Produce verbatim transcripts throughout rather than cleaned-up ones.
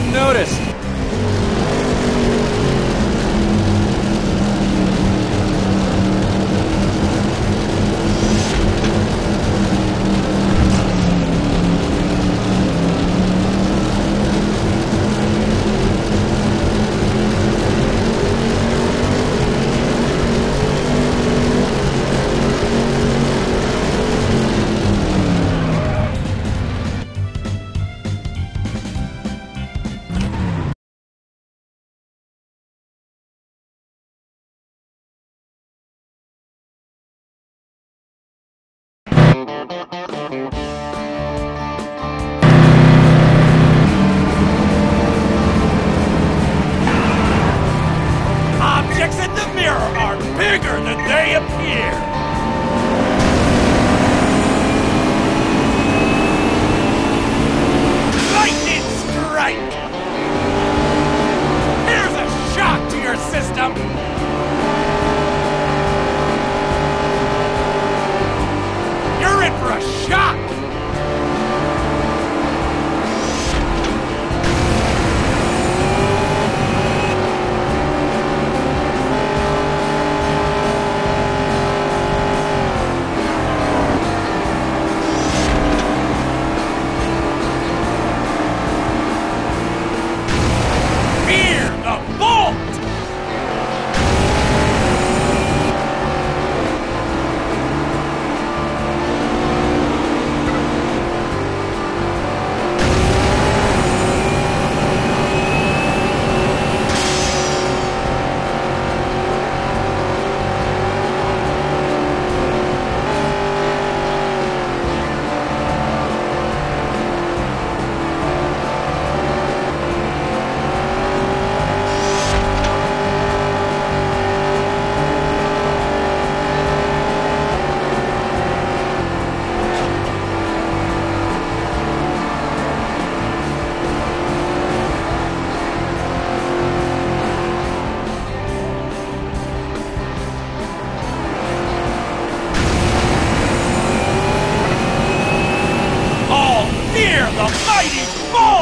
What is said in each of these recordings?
even noticed. Objects in the mirror are bigger than they appear! Lightning strike! Here's a shock to your system! You're in for a shock! The mighty Bolt!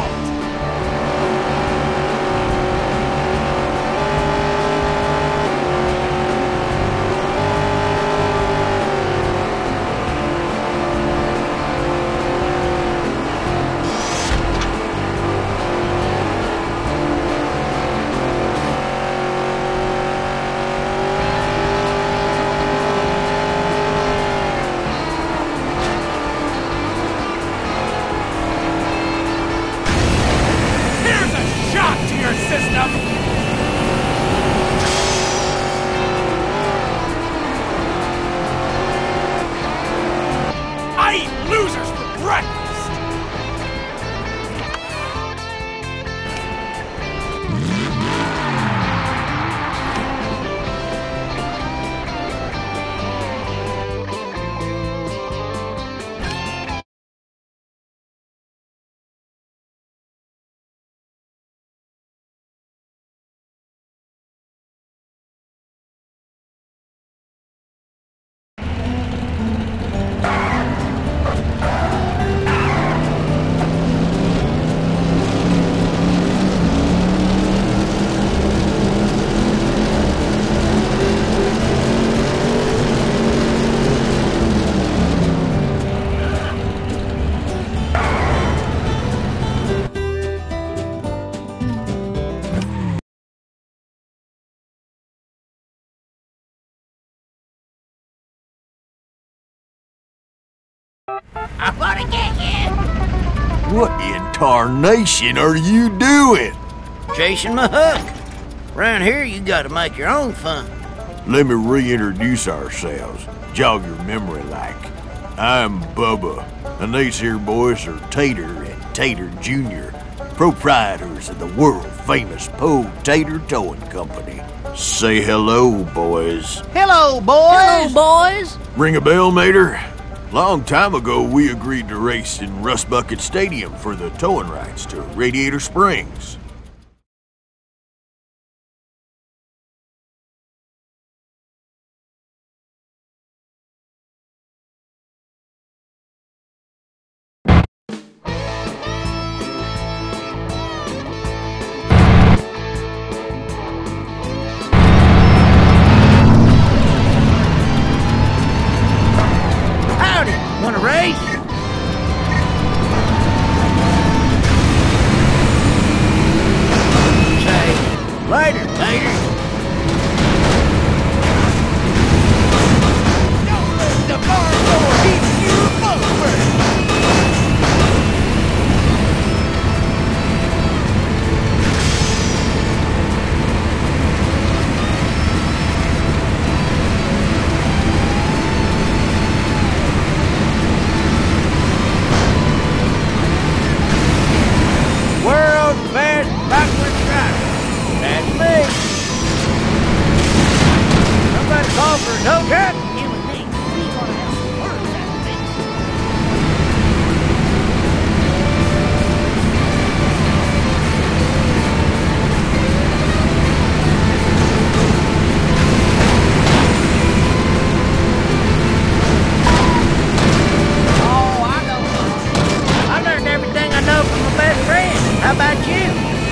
I'm gonna get you! What in tarnation are you doing? Chasing my hook. Around here, you gotta make your own fun. Let me reintroduce ourselves. Jog your memory like. I'm Bubba, and these here boys are Tater and Tater Junior, proprietors of the world-famous Poe Tater Towing Company. Say hello, boys. Hello, boys! Hello, boys! Ring a bell, Mater? Long time ago, we agreed to race in Rust Bucket Stadium for the towing rights to Radiator Springs. Tow truck, you and me, we gonna have some words after this. Oh, I know. I learned everything I know from my best friend. How about you?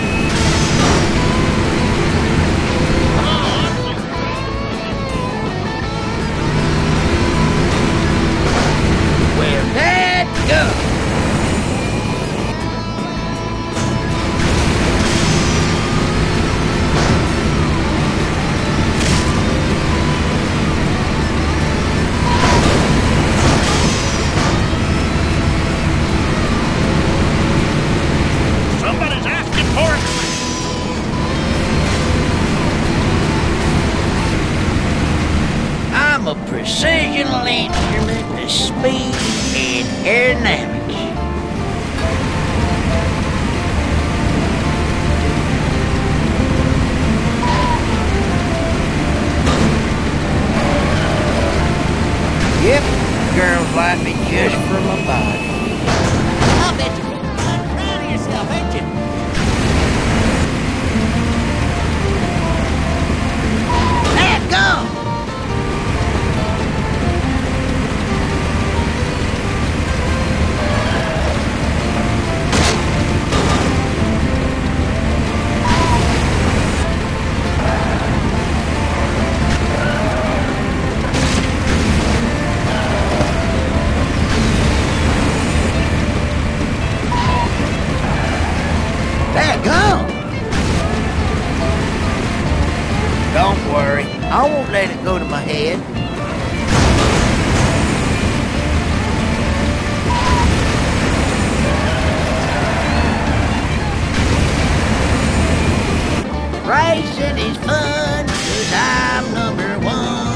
Well, let's go. Somebody's asking for it. I'm a precision instrument of speed and aerodynamics. Yep, girls like me just for my body. I bet you I'm proud of yourself, ain't you? Let go! Let go! Don't worry, I won't let it go to my head. Racing is fun, cause I'm number one.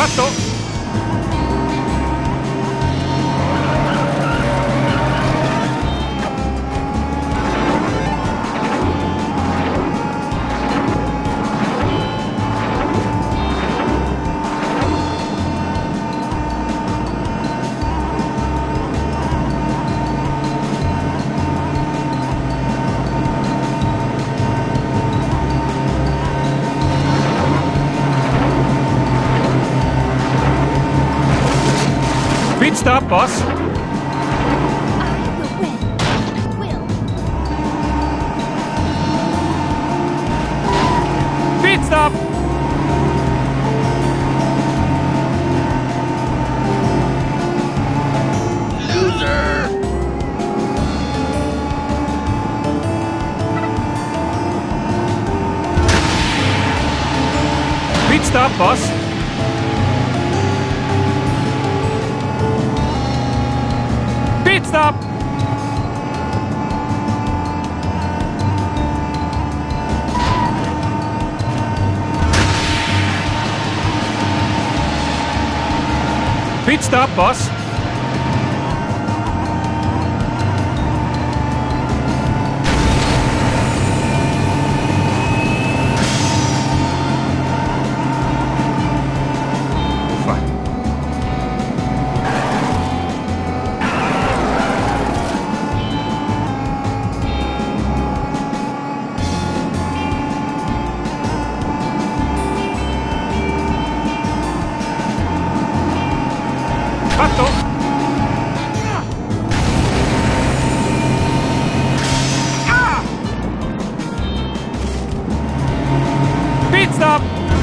Fatto! Pit stop, boss. I will win. I will. Pit stop. Loser! Pit stop, boss. Pit stop. Pit stop, boss. Fatto! Ah! Pit stop!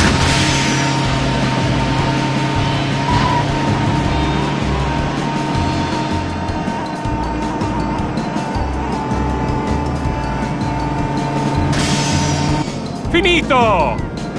Finito!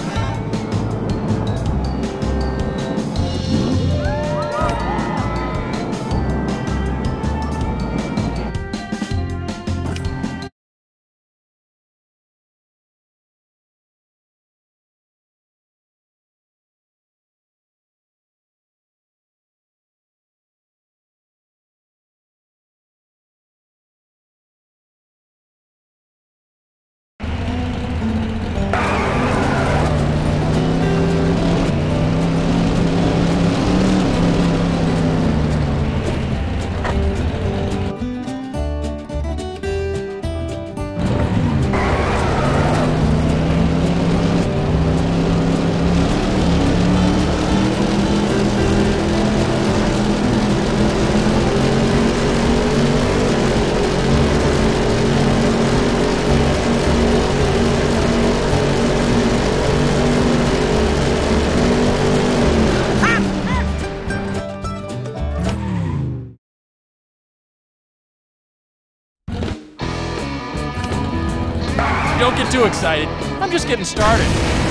Don't get too excited. I'm just getting started.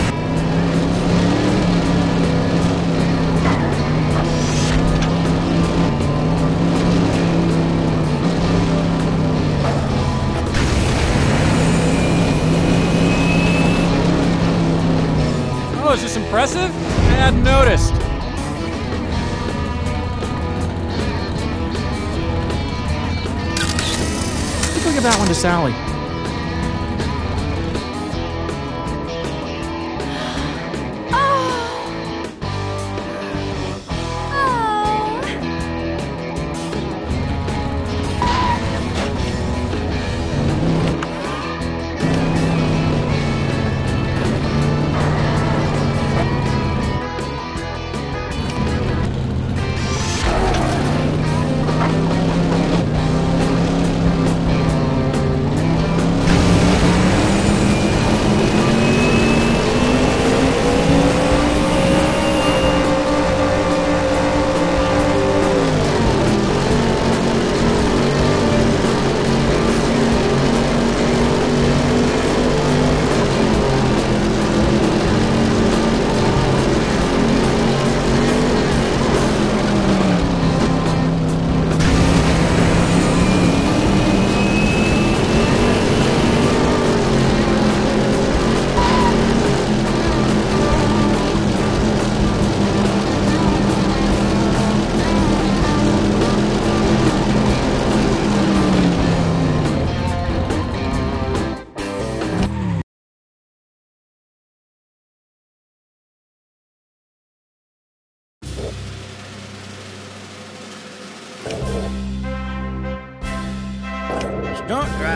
Oh, is this impressive? I hadn't noticed. Let's look at that one to Sally.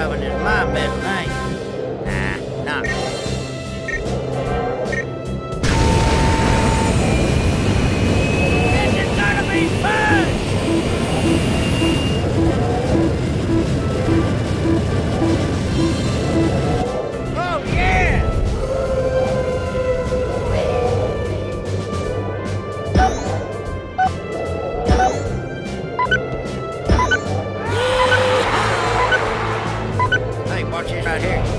Loving is my middle name. Nah, not really. This is gonna be fun! Oh, yeah! Hey, watch this right here.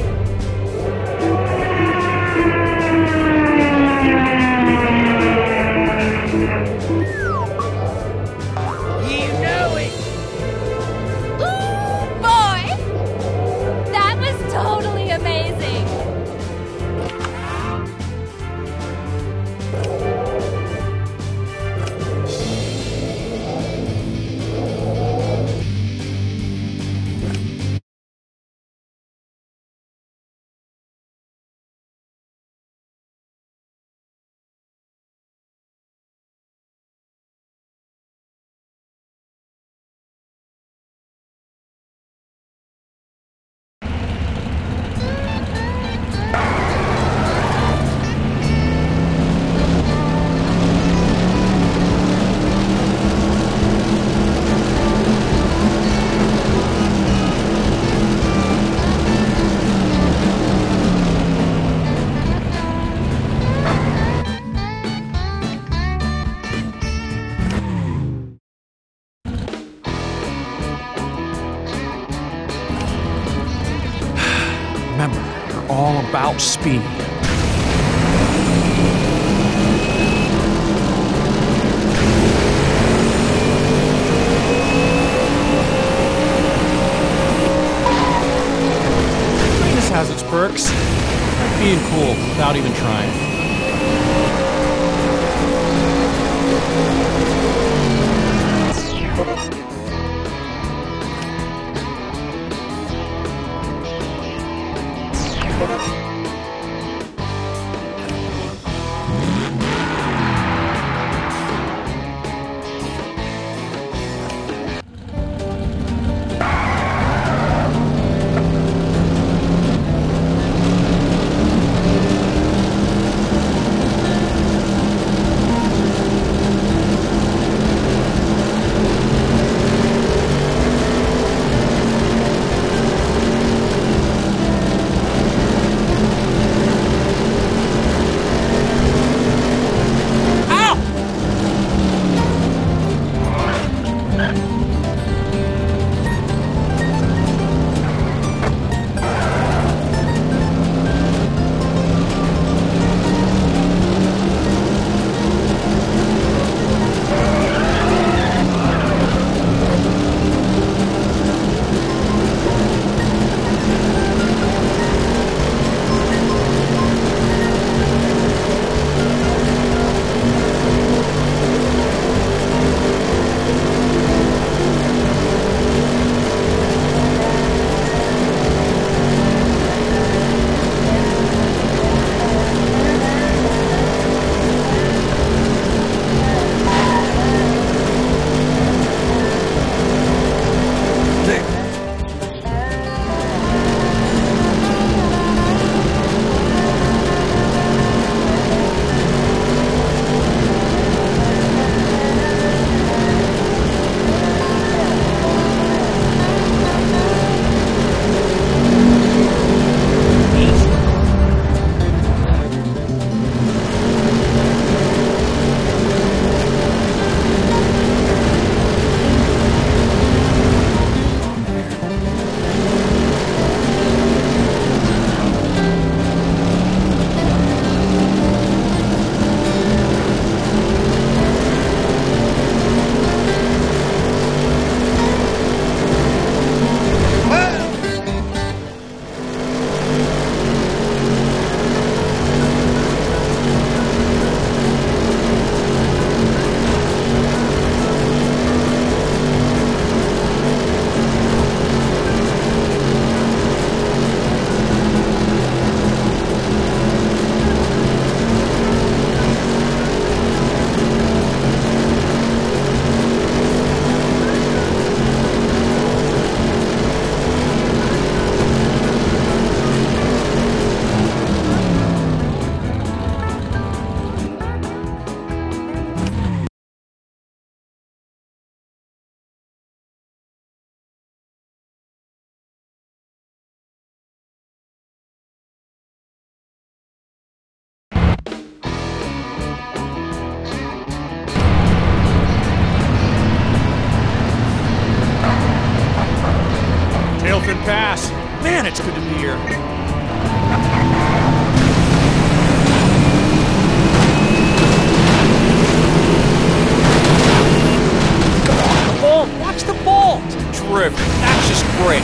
You know it! Ooh, boy! That was totally amazing! Remember, you're all about speed. Greatness has its perks, like being cool without even trying. it's good to be here. The bolt! Watch the bolt! Terrific. That's just great.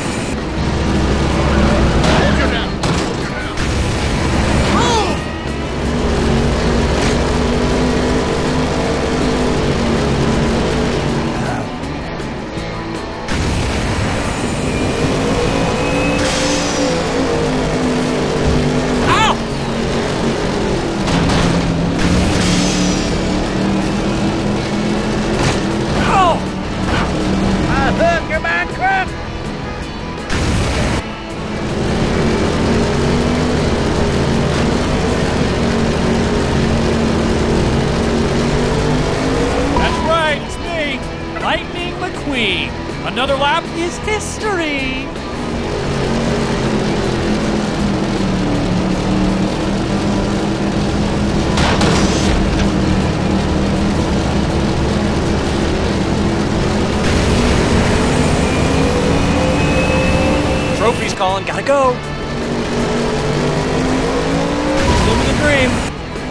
Another lap is history! Trophy's calling, gotta go! Living the dream!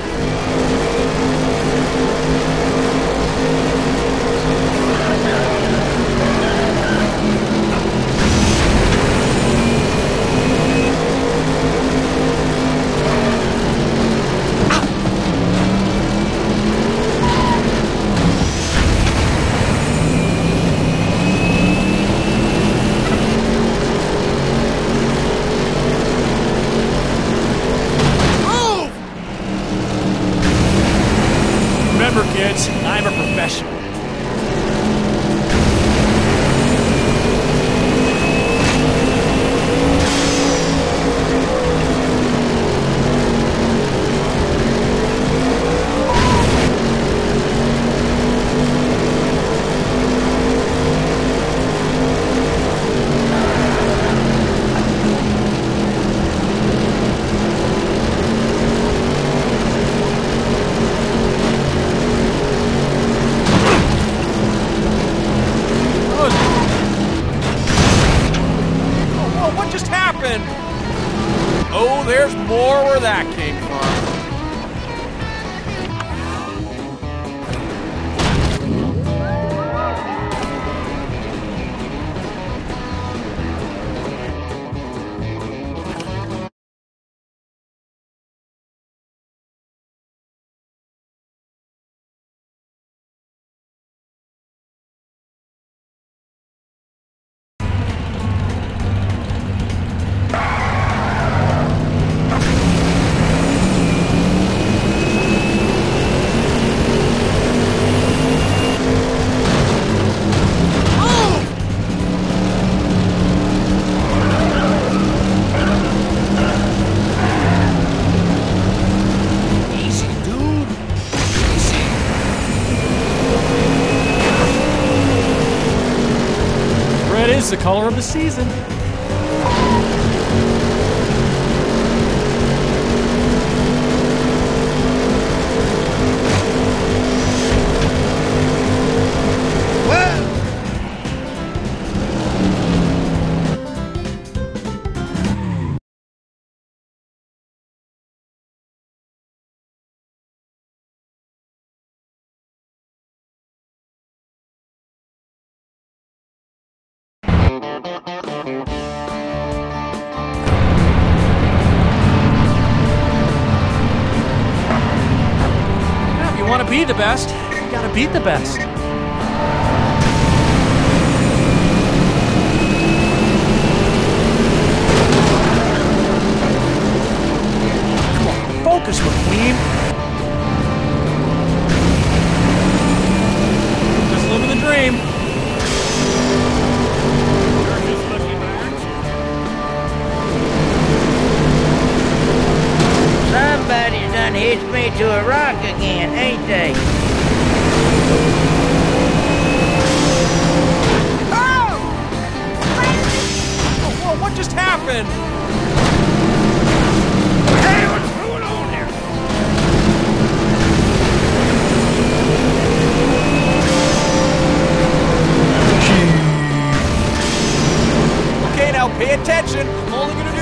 Remember, kids, I'm a professional. Oh, there's more where that came from. Is the color of the season. If you want to be the best, you gotta beat the best. Come on, focus, McQueen. Just living the dream. Somebody's done hitched me to a rock again, ain't they? Oh! Oh, whoa, what just happened? Hey, what's going on there? Okay, now pay attention. I'm only gonna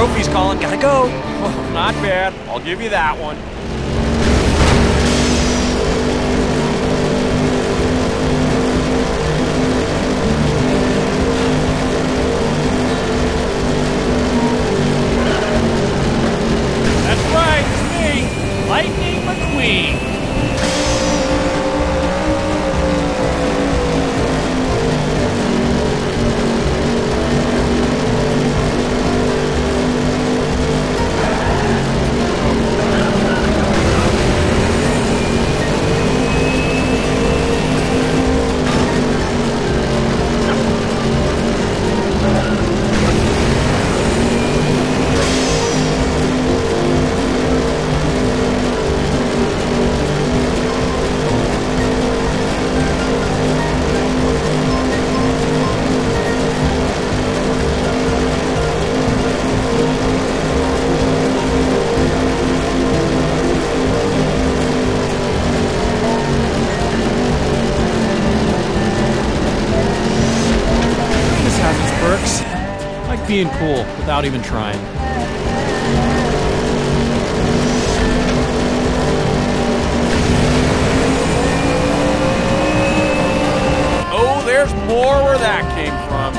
trophy's calling. Gotta go. Oh, not bad. I'll give you that one. That's right, it's me, Lightning McQueen. Like being cool without even trying. Oh, there's more where that came from.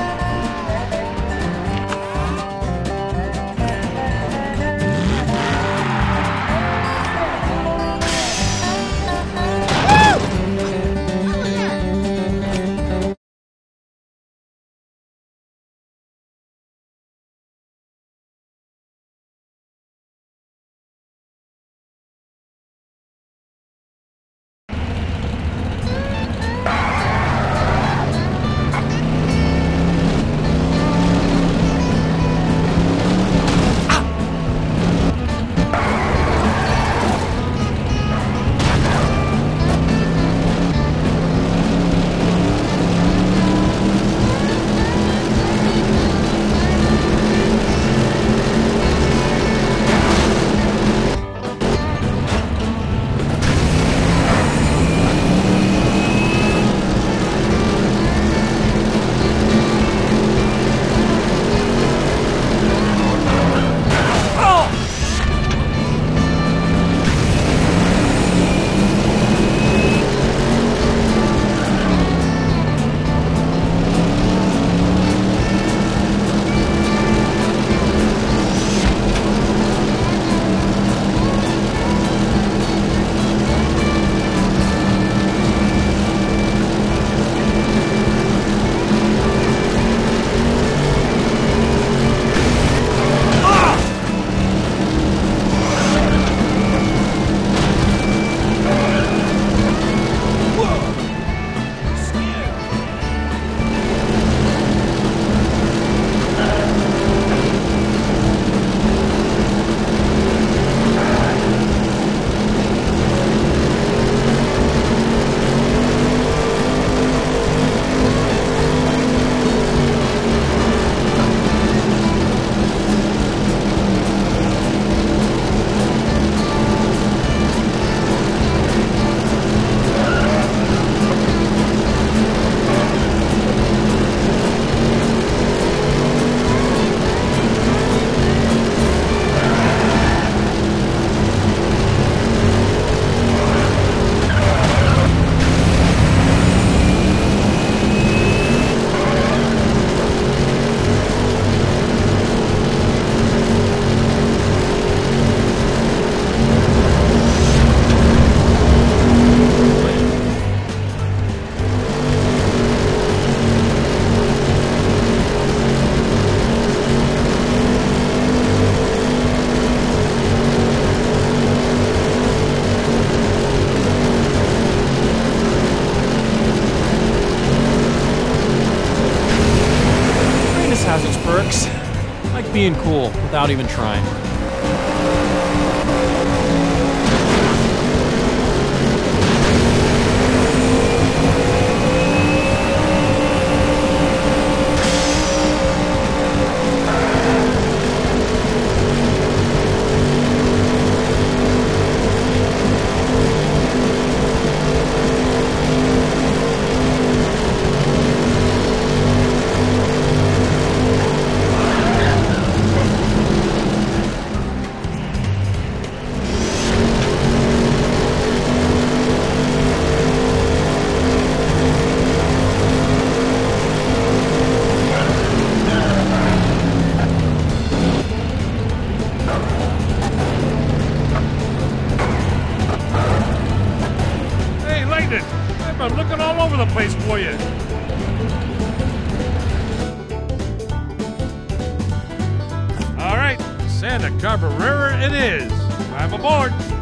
Has its perks, like being cool without even trying. other place for you. All right, Santa Cabrera it is. I'm aboard.